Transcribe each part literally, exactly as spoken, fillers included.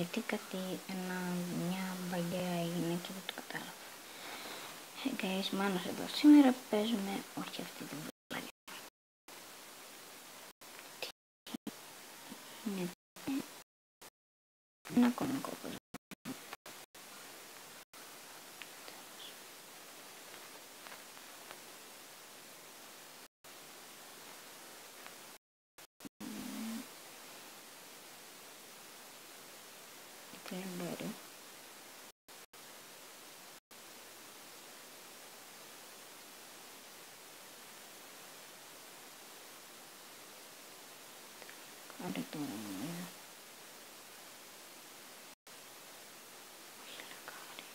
γιατί κάτι, ένα, μια μπαγκέρα έγινε και δεν το κατάλαβα. Hey guys, Μάνος εδώ. Σήμερα παίζουμε, όχι αυτή την βλάβη. Είναι ένα κόμικο όπως. Δεν μπορεί. Άντε τώρα νομίζω. Όχι λακάρι.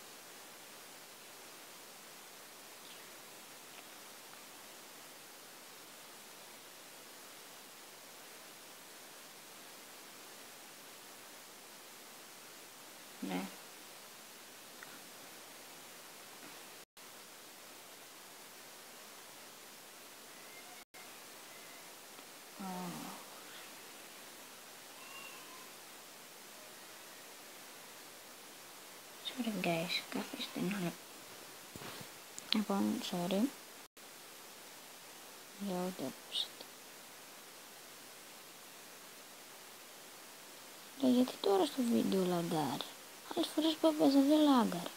Ναι. Sorry guys, καθίστε ένα λεπτό. Λοιπόν, sorry για ό,τι ακούσατε. Και γιατί τώρα στο βίντεο λαγκάρει. Άλλες φορές που έπαιζα δεν λάγκαρε.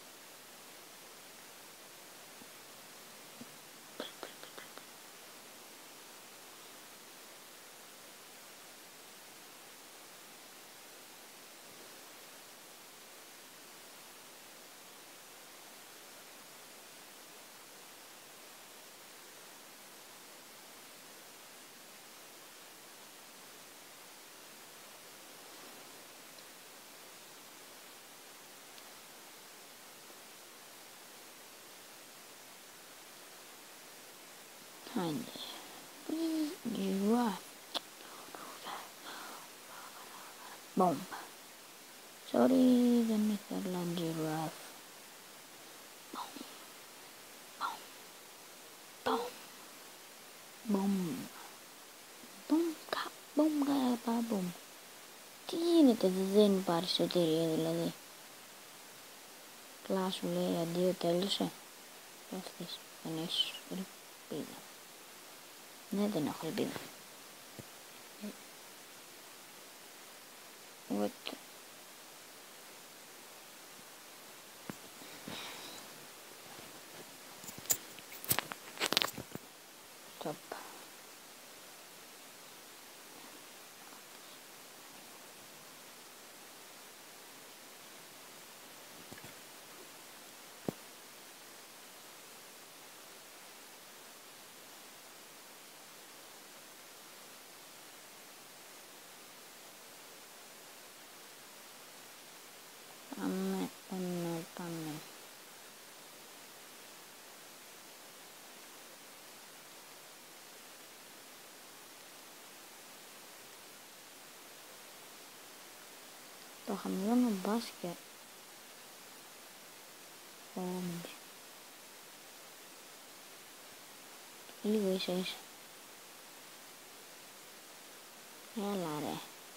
Άντε. Γυρουά. Μπόμπα. Sorry, δεν ήθελα γυρουά. Μπομ. Μπομ. Μπομ. Μπομ. Μπομ. Τι γίνεται, δεν υπάρχει σωτηρία δηλαδή. Κλάσου λέει αντίο, τέλειωσε. Αυτές δεν έχεις ελπίδα. Ναι, δεν έχω ελπίδα. What? Stop. Πάμε, πάμε, πάμε. Το χαμηλώνω μπάσκετ. Όμπι. Λίγο ίσα ίσα. Έλα ρε.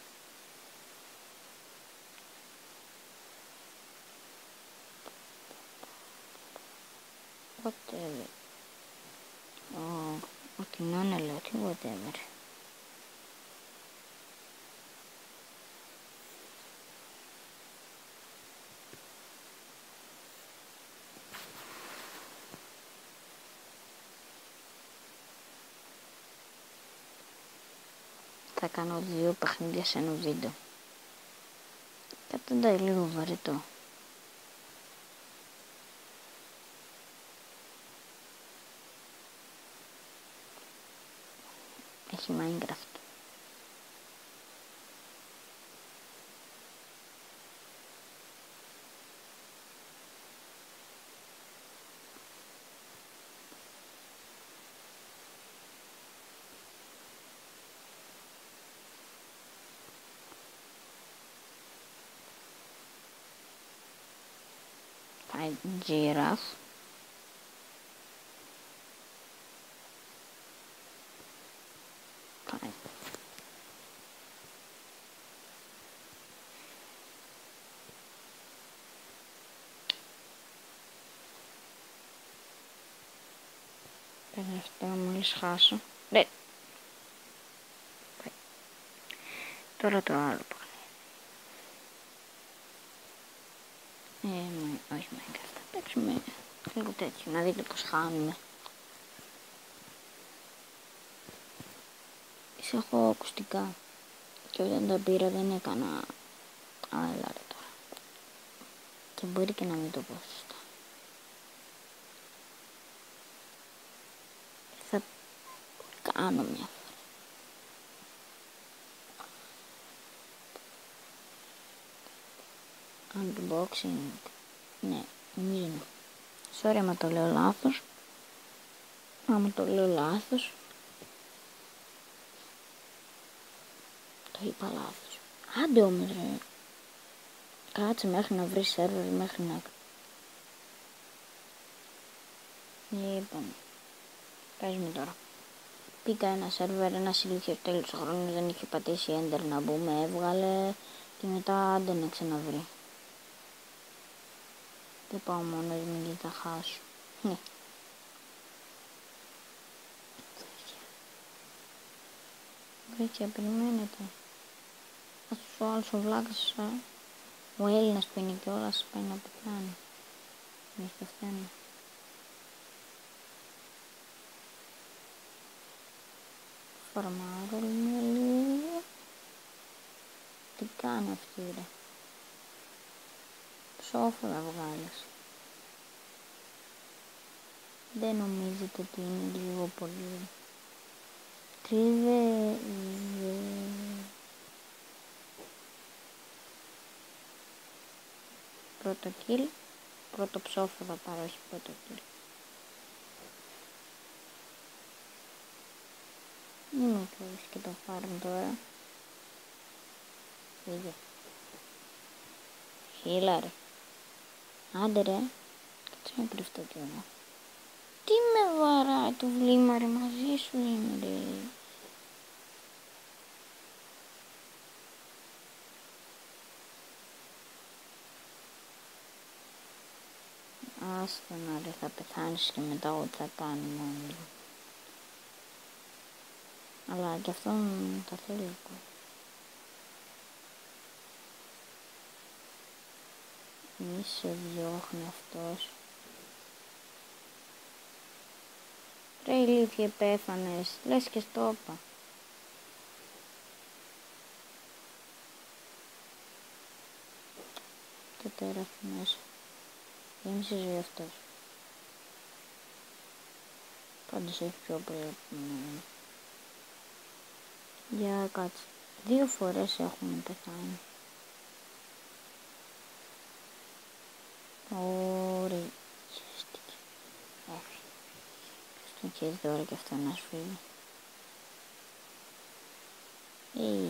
Whatever. Oh, ό,τι να είναι λέω, τι whatever. Θα κάνω δύο παιχνίδια σε ένα βίντεο. Καταντάει λίγο βαρετό. Έχει Minecraft. Πάει giraffe. Πάει. Πέρα αυτό μόλις χάσω. Ρε. Τώρα το άλλο πάλι. Ε, όχι Minecraft. Θα παίξουμε λίγο τέτοιο. Να δείτε πως χάνουμε. Έχω ακουστικά. Και όταν τα πήρα δεν έκανα. Α, έλα ρε τώρα. Και μπορεί και να μην το πω σωστά. Θα κάνω μια φορά. Unboxing. Ναι, νομίζω είναι. Sorry άμα το λέω λάθος. Άμα το λέω λάθος. Το είπα λάθος. Άντε όμως ρε. Κάτσε μέχρι να βρει σερβερ, μέχρι να... Λοιπόν. Παίζουμε τώρα. Πήγα ένα σερβερ, ένας ηλίθιος τέλος του χρόνου δεν είχε πατήσει enter να μπούμε, έβγαλε και μετά δεν να ξαναβρει. Δεν πάω μόνος μου γιατί θα χάσω. Ναι. Κορίτσια, περιμένετε. Αυτός ο άλλος ο βλάκας, ο Έλληνας που είναι κιόλας πάει να πεθάνει. Εμείς το φταίνουμε. Φορμάρουμε λίγο. Τι κάνει αυτή ρε. Ψόφο θα βγάλεις. Δεν νομίζετε ότι είναι λίγο πολύ. Τρίβε. Πρώτο kill. Πρώτο ψόφο θα πάρω, όχι πρώτο kill. Είμαι κλείς και το φάρμ τώρα. Φύγε. Χίλα ρε. Άντε ρε. Κάτσε να κρυφτώ κι εγώ. Τι με βαράει το βλήμα ρε, μαζί σου είμαι ρε. Άστα να ρε, θα πεθάνεις και μετά ό,τι θα κάνουμε όλοι. Αλλά και αυτόν τα θέλει ο κόσμος. Μη σε διώχνει αυτός. Ρε ηλίθιε πέθανες, λες και στο είπα. Το τέρας μέσα. Γέμισε ζωή αυτός. Πάντως έχει πιο πολύ από μένα. Για κάτσε. Δύο φορές έχουμε πεθάνει. Ωραία. Χαίστηκε. Έφυγε. Στον χέρι τώρα και αυτό να σφύγει. Ή.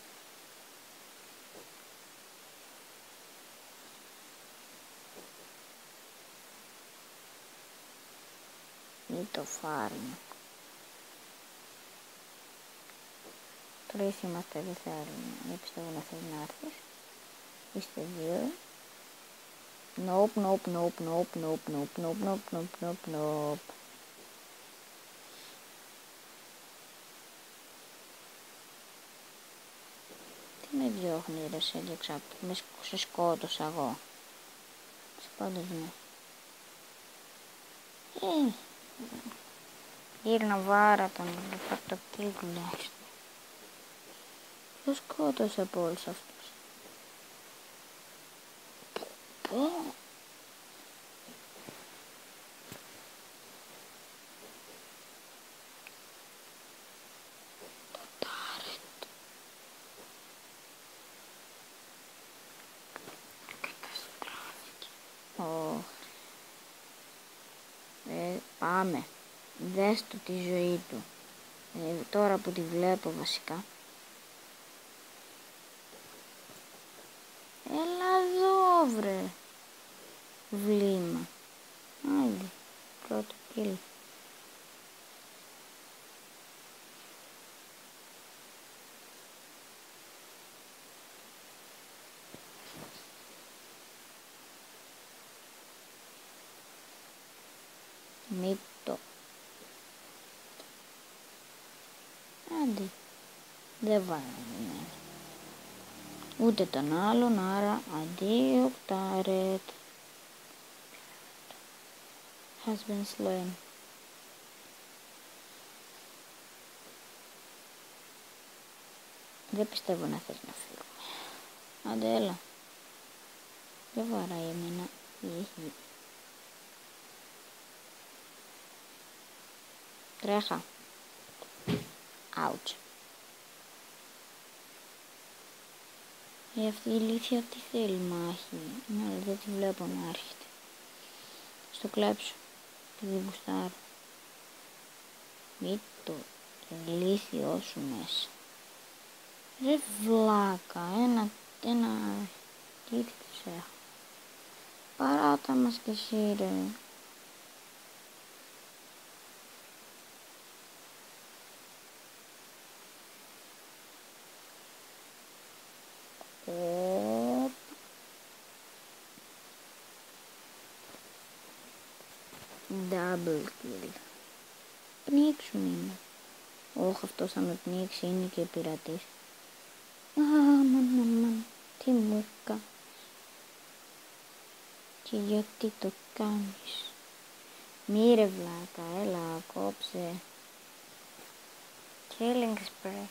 Ή το φάρμα. Τρεις είμαστε, δεν θέλουμε. Δεν πιστεύω να θέλει να έρθεις. Είστε δύο. Nope, nope, nope, nope, nope, nope, nope, nope, nope, nope, nope. Τι με διώχνει ρε, σε έδιωξα, με σε σκότωσα εγώ. Σε πάντως ναι. Ε, γύρνα βάρα τον, θα πάρω το kill τουλάχιστον. Ποιος σκότωσε από όλους αυτούς. Πω. Το τάρετ. Καταστράφηκε. Oh. Ε, πάμε. Δες του τη ζωή του. Ε, τώρα που τη βλέπω βασικά. Έλα εδώ βρε. Βλήμα. Άντε. Πρώτο kill. Μη το Δεν βάλαμε. Ούτε τον άλλον, άρα αντίο οκτάρετ. Has been slain. Δεν πιστεύω να θες να φύγουμε. Άντε έλα. Δεν βαράει εμένα. Είχε. Τρέχα. Ouch. Ε, αυτή η ηλίθεια τι θέλει μάχη. Ναι, αλλά δεν τη βλέπω να έρχεται. Στο κλέψω. Επειδή μπουστάρω. Μη το ηλίθιό σου μέσα. Ρε βλάκα. Ένα, ένα... Τι τους έχω. Παράτα μας και εσύ ρε. Οπ. Double kill. Πνίξουν είναι. Όχι, αυτός θα με πνίξει, είναι και πειρατής. Αμαν, αμαν, τι μου κάνεις. Και γιατί το κάνεις. Μη ρε βλάκα, έλα, κόψε. Killing spree.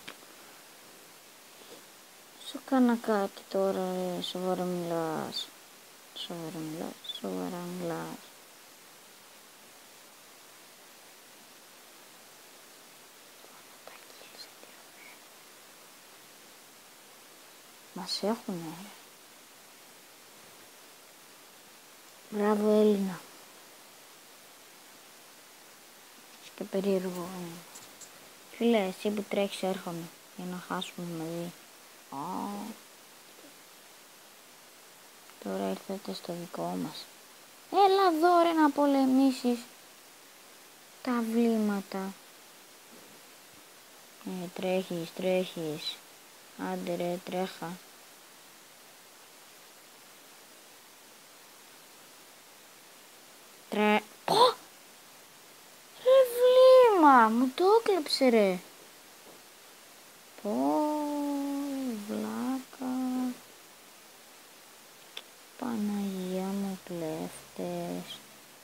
Σου κάνα κάτι τώρα, ρε, σοβαρά μιλάς. Σοβαρά μιλάς, σοβαρά μιλάς. Μας έχουνε. Μπράβο Έλληνα. Και περίεργο. Φίλε, εσύ που τρέχεις έρχομαι για να χάσουμε μαζί. Oh. Τώρα ήρθατε στο δικό μας. Έλα εδώ ρε να πολεμήσεις τα βλήματα. Ε, τρέχεις, τρέχεις. Άντε ρε, τρέχα. Τρε... Oh! Ρε βλήμα, μου το έκλεψε ρε. Πω, βλάκα. Παναγία μου, κλέφτες.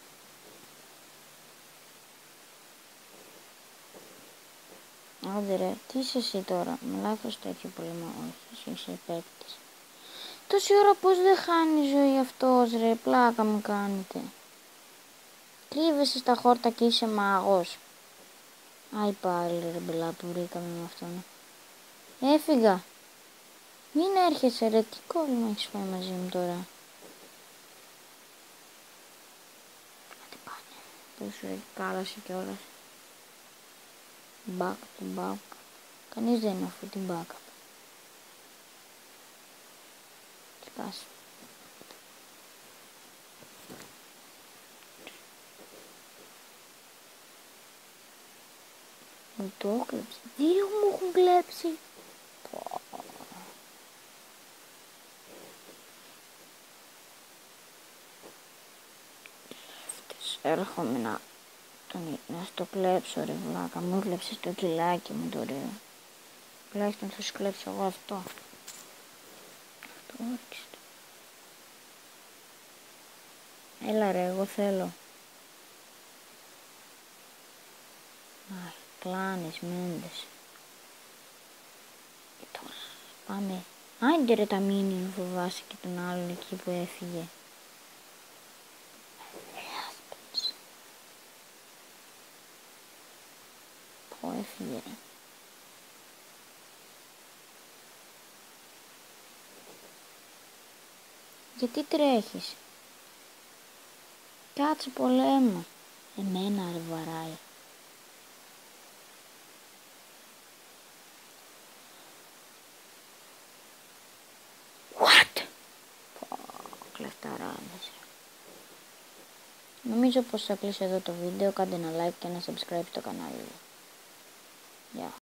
Άντε ρε, τι είσαι εσύ τώρα, με λάθος τέτοιο πολεμά, όχι, εσύ είσαι παίκτης. Τόση ώρα πως δεν χάνει ζωή αυτός ρε, πλάκα μου κάνετε. Κρύβεσαι στα χόρτα και είσαι μάγος. Άι πάλι ρε μπελά που βρήκαμε με αυτόν. Έφυγα. Μην έρχεσαι ρε, τι κόλλημα έχεις φάει μαζί μου τώρα. Άντε πάνε. Πόσο ρε, κάλασε κιόλας. Back to back. Κανείς δεν είναι αυτή την backup. Σκάσε. Μου το έκλεψε. Δύο μου έχουν κλέψει. Πω. Έρχομαι να, τον, να στο κλέψω ρε βλάκα. Μου έκλεψες το κιλάκι μου το ωραίο. Τουλάχιστον θα σου κλέψω εγώ αυτό. Αυτό όρκισε. Έλα ρε, εγώ θέλω. Αχ, πλάνες, μέντες. Και τώρα πάμε. Άντε ρε τα μήνυ, φοβάσαι και τον άλλον εκεί που έφυγε. Πω έφυγε ρε. Γιατί τρέχεις. Κάτσε πολέμο. Εμένα ρε βαράει. What? Πω, κλεφταράδες. Νομίζω πως θα κλείσω εδώ το βίντεο. Κάντε ένα like και ένα subscribe στο κανάλι. Γεια.